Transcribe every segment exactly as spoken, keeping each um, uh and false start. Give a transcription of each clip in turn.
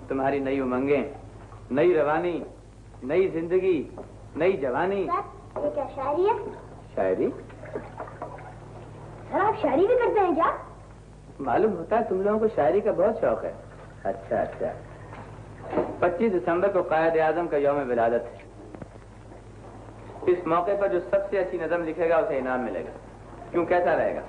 तुम्हारी नई उमंगें, नई रवानी, नई जिंदगी, नई जवानी। सर, ये क्या शायरी है? शायरी? सर, आप शायरी भी करते हैं क्या? मालूम होता है तुम लोगों को शायरी का बहुत शौक है। अच्छा अच्छा। पच्चीस दिसंबर को कायद आजम का यौम विलादत है। इस मौके पर जो सबसे अच्छी नज़म लिखेगा उसे इनाम मिलेगा। क्यों, कैसा रहेगा?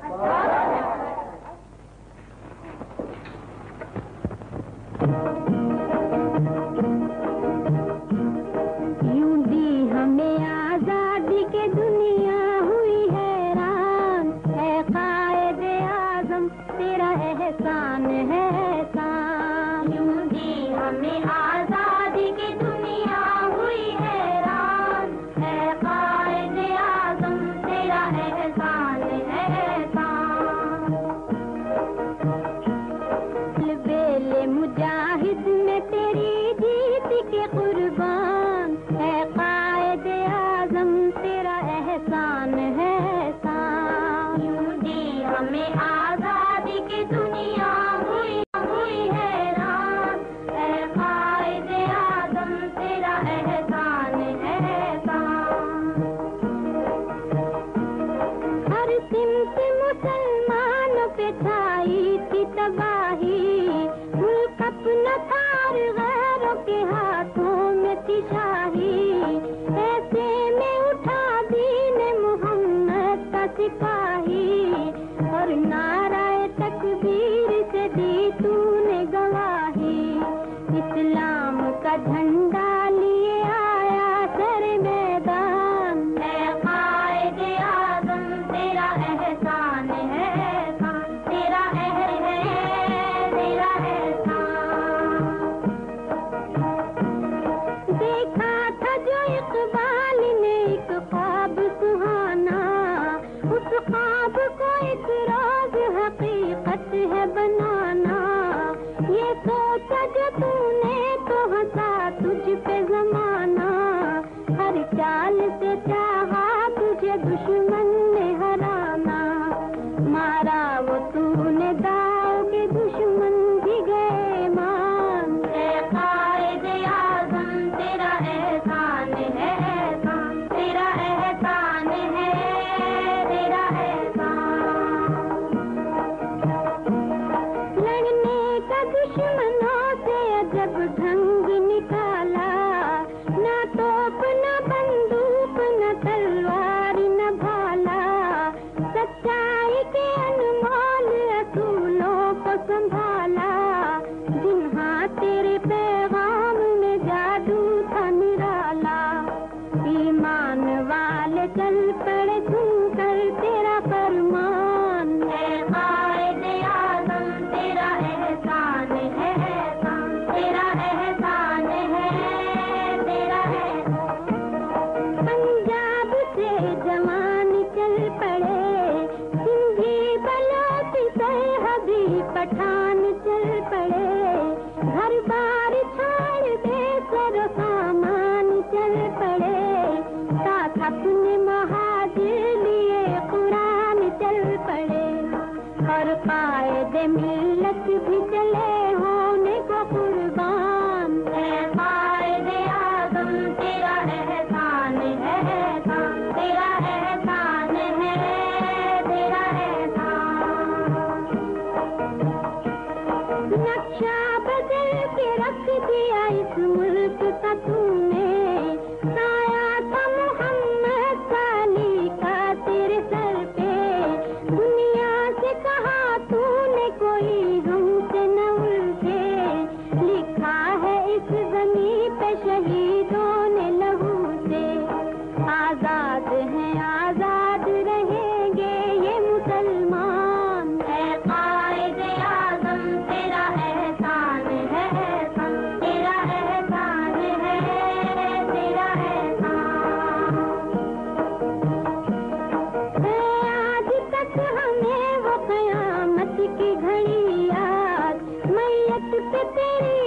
यूं दी हमें आजादी के दुनिया हुई हैरान, है कायद आजम तेरा एहसान है एहसान। यूं दी हमें आजादी की दुनिया हुई हैरान, है कायद आजम तेरा एहसान है एहसान। बेले मुजाहिद में तेरी जीत के कुर्बान, है कायद आजम तेरा एहसान है एहसान। यूं दी हमें आजादी की दुनिया हुई हुई हैरान, है कायद आजम तेरा एहसान है एहसान। हर सिमत मुसलमानों पे छाई थी तबाही, मुल्क अपना थार गैरों के हाथों में थी शाही। ऐसे में उठा दीन मोहम्मद का सिपाही, और नाराए तकबीर से दी तूने गवाही। इस्लाम का झंडा लिए आया सर मैदान, है कायद आजम तेरा एहसान है एहसान, तेरा एहसान है तेरा एहसान। देखा था जो इकबाल ने एक ख्वाब सुहाना, उस ख्वाब को एक रोज हकीकत है बनाना। ये सोचा जो तूने तो हंसा तुझ पे जमाना, हर चाल से चाहा तुझे दुश्मन ने हराना। मारा वो तूने दाव के दुश्मन भी गए मान, है कायद आजम तेरा एहसान है एहसान, तेरा एहसान है तेरा एहसान। लड़ने का दुश्मनों से अजब ढंग निकाला, ना तोप न बंदूक न तलवार न भाला। सच्चाई के अनमोल असूलों को संभाला, जिन्हां तेरे पैगाम में जादू था निराला। ईमान वाले चल पड़े सुनकर तेरा फरमान, है कायद आजम तेरा एहसान है एहसान, तेरा एहसान है तेरा एहसान। पंजाब से जवान चल पड़े, सिंधी बलोच सरहदी पठान चल पड़े। घर बार छोड़ दे सर सामान चल पड़े, साथ अपने महाजिर लिए कुरान चल पड़े। और कायद मिल्लत भी चले होने को कुर्बान, है कायद आजम तेरा एहसान है एहसान, तेरा एहसान है तेरा एहसान। नक्शा बदल के रख दिया इस मुल्क का तूने, साया था मोहम्मद साली का तेरे सर पे। दुनिया से कहा तूने कोई हमसे न उलझे, लिखा है इस जमीन पे शहीदों ने लहू से। आजाद हैं आजाद रहेंगे ये मुसलमान, है कायद आजम तेरा एहसान है एहसान, तेरा एहसान है तेरा एहसान। है आज तक हमें वो क़यामत की घड़ी याद, मैयत पे तेरी